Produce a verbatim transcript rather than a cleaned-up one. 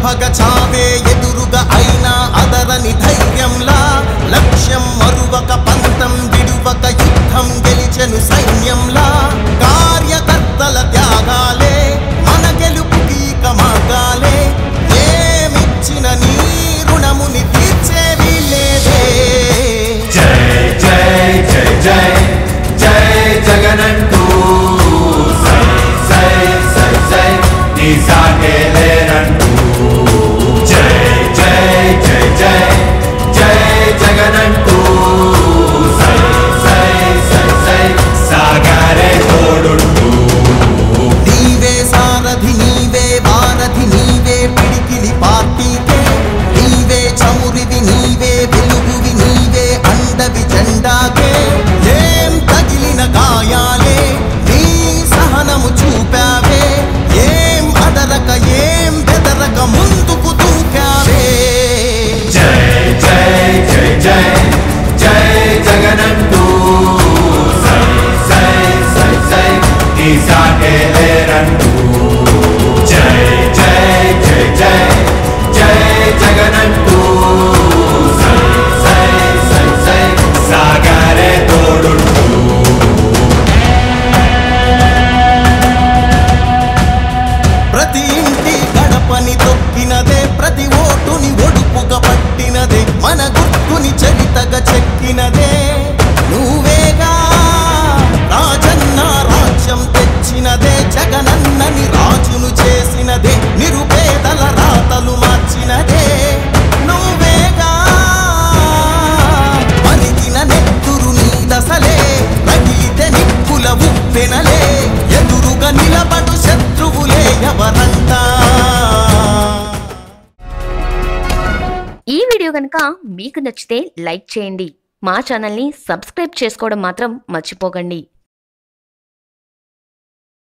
ప్రభగ చావే ఎదురుగా అయినా అదరని ధైర్యంలా లక్ష్యం మరువక పంతం విడువక యుద్ధం గెలిచెను సైన్యంలా కార్యకర్తల త్యాగాలే మన గెలుపుకి కమాగాలే ఏమిచ్చిన నీ రుణముని తీర్చేవి లేదే జై జై జై జై జై జగనంటూ సై సై సై సై నీ సాటే లేనంటూ జై జై జై జై జై జగనంటూ సై సై సై సై సాగరే తోడుంటూ నీవే సారథి నీవే వారధి నీవే పిడికిలి పార్టీకే నీవే చమురివి నీవే వెలుగువి నీవే అండవి జెండాకే ఏం తగిలిన గాయాలే నీ సహనము చూపావే ఏం అదరక ఏం బెదరక ముందుకు దూకావే జై జై జై జై జై జగనంటూ సై సై సై సై నీ సాటే లేరంటూ జై జై జై జై జై జగనంటూ సై సై సై సై సాగరే తోడుంటూ ప్రతి ఇంటి గడపని తొక్కినదే ప్రతి ఓటుని ఒడుపుగా పట్టినదే మన గుర్తుని చరితగా చెక్కినదే నువ్వేగా రాజన్న రాజ్యం తెచ్చినదే జగనన్నని రాజును చేసినదే నిరుపేదల రాతలు మార్చినదే నువ్వేగా మరిగిన నెత్తురు నీ దశలే రగిలితే నిప్పుల ఉప్పెనలే ఎదురుగా నిలబడు శత్రువులే ఎవరంతా ఈ వీడియో కనుక మీకు నచ్చితే లైక్ చేయండి, మా ఛానల్ని సబ్స్క్రైబ్ చేసుకోవడం మాత్రం మర్చిపోకండి.